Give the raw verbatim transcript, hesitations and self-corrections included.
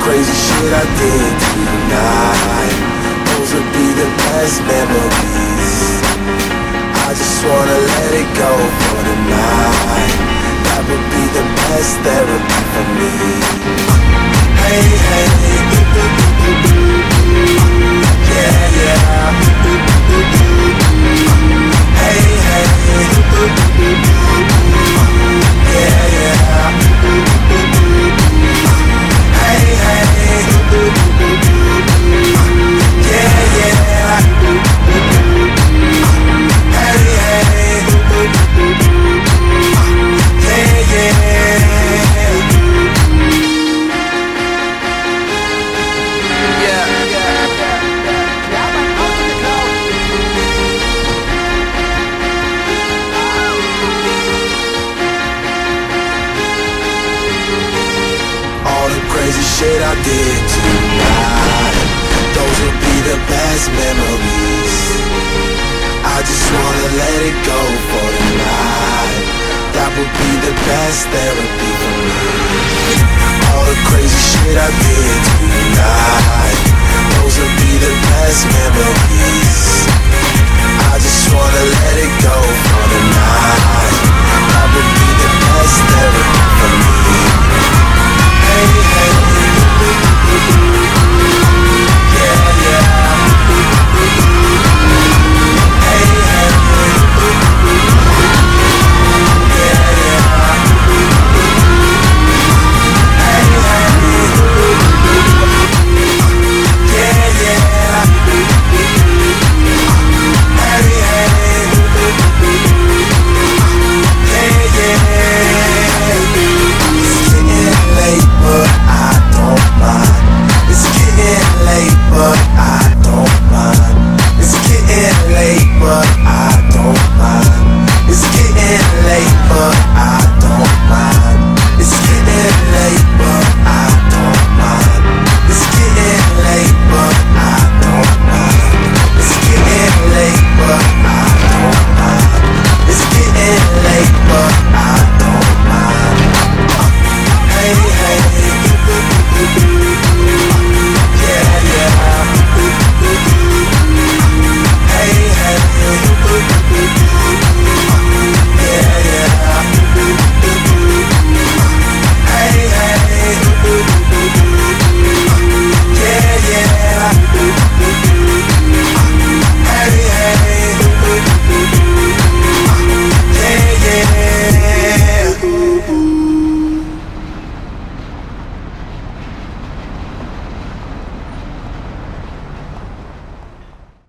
crazy shit I did tonight, those would be the best memories. I just wanna let it go for the night. That would be the best therapy for me. Hey, hey, yeah, yeah. Hey, hey, yeah, yeah. Hey, hey, yeah, yeah. Hey, hey, yeah, yeah. Crazy shit I did tonight, those would be the best memories. I just wanna let it go for the night. That would be the best therapy for me. All the crazy shit I did tonight, those would be the best memories.